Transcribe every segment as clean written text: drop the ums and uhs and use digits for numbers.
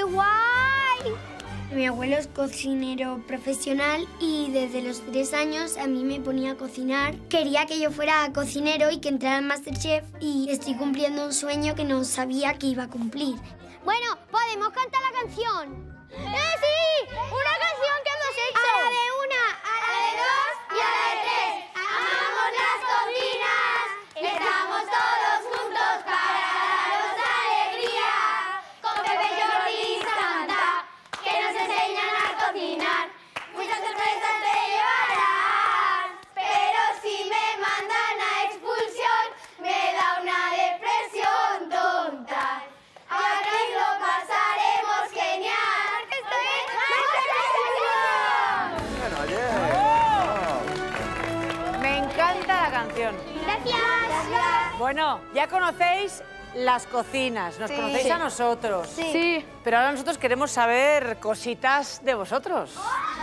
guay! Mi abuelo es cocinero profesional y desde los 3 años a mí me ponía a cocinar. Quería que yo fuera cocinero y que entrara en MasterChef y estoy cumpliendo un sueño que no sabía que iba a cumplir. Bueno, ¿podemos cantar la canción? ¡Sí! ¡Una canción que hemos hecho! ¡A la de una, a la de dos y a la de tres! ¡Amamos las cocinas! ¡Estamos todos juntos para daros alegría! Con Pepe, Jordi y Samantha, que nos enseñan a cocinar. Muchas sorpresas te llevarán, pero si me mandan a expulsión, me da una depresión tonta. Aquí lo pasaremos genial. ¡Estoy en Bueno, oye. Me encanta la canción. Gracias. Bueno, ya conocéis las cocinas, nos conocéis a nosotros. Sí. Pero ahora nosotros queremos saber cositas de vosotros.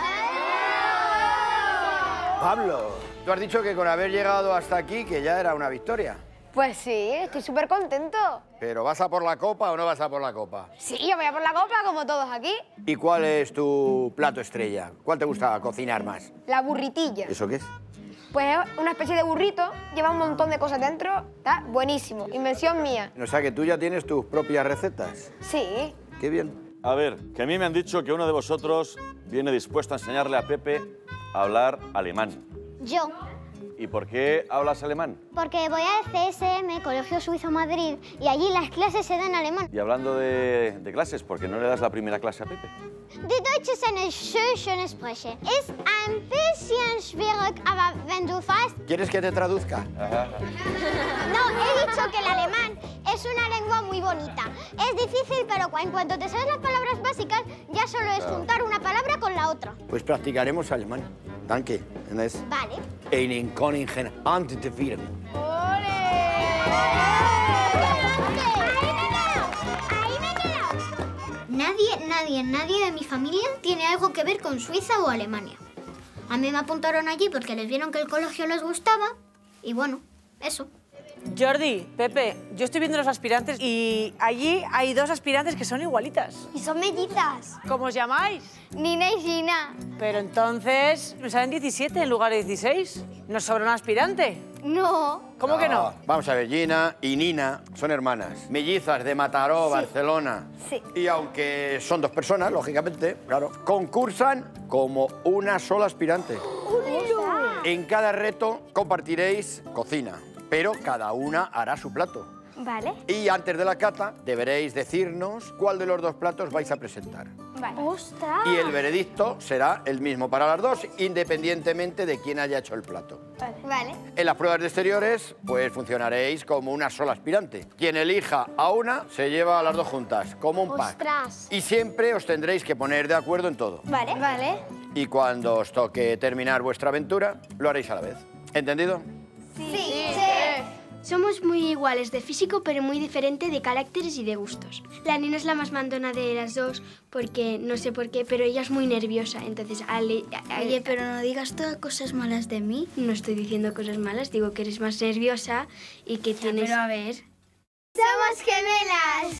Pablo, tú has dicho que con haber llegado hasta aquí, que ya era una victoria. Pues sí, estoy súper contento. ¿Pero vas a por la copa o no vas a por la copa? Sí, yo voy a por la copa como todos aquí. ¿Y cuál es tu plato estrella? ¿Cuál te gusta cocinar más? La burritilla. ¿Eso qué es? Pues es una especie de burrito, lleva un montón de cosas dentro, está buenísimo, invención mía. O sea, que tú ya tienes tus propias recetas. Sí. Qué bien. A ver, que a mí me han dicho que uno de vosotros viene dispuesto a enseñarle a Pepe a hablar alemán. Yo, ¿Y por qué hablas alemán? porque voy al CSM, Colegio Suizo Madrid, y allí las clases se dan en alemán. Y hablando de clases, ¿por qué no le das la primera clase a Pepe? Die Deutsch ist eine schöne Sprache. Ist ein bisschen schwierig, aber wenn du weißt... ¿Quieres que te traduzca? No, he dicho que el alemán es una lengua muy bonita. Es difícil, pero en cuanto te sabes las palabras básicas, ya solo es juntar una palabra con la otra. Pues practicaremos alemán. Danke. Vale. Einen Koningen antiviren. Ahí me he quedado. Nadie de mi familia tiene algo que ver con Suiza o Alemania. A mí me apuntaron allí porque les vieron que el colegio les gustaba y bueno, eso. Jordi, Pepe, yo estoy viendo los aspirantes y allí hay 2 aspirantes que son igualitas. Y son mellizas. ¿Cómo os llamáis? Nina y Gina. Pero entonces nos salen 17 en lugar de 16. ¿Nos sobra un aspirante? No. ¿Cómo que no? Vamos a ver, Gina y Nina son hermanas. Mellizas de Mataró, Barcelona. Sí. Y aunque son 2 personas, lógicamente, claro, concursan como una sola aspirante. En cada reto compartiréis cocina, pero cada una hará su plato. Vale. Y antes de la cata deberéis decirnos cuál de los 2 platos vais a presentar. Vale. ¡Ostras! Y el veredicto será el mismo para las 2, independientemente de quién haya hecho el plato. Vale. En las pruebas de exteriores, pues funcionaréis como una sola aspirante. Quien elija a una, se lleva a las 2 juntas, como un pack. ¡Ostras! Y siempre os tendréis que poner de acuerdo en todo. Vale. Vale. Y cuando os toque terminar vuestra aventura, lo haréis a la vez. ¿Entendido? Sí. Somos muy iguales de físico, pero muy diferente de caracteres y de gustos. La Nina es la más mandona de las 2, porque no sé por qué, pero ella es muy nerviosa. Entonces, oye, pero no digas todas cosas malas de mí. No estoy diciendo cosas malas, digo que eres más nerviosa y que tienes... Pero a ver. Somos gemelas.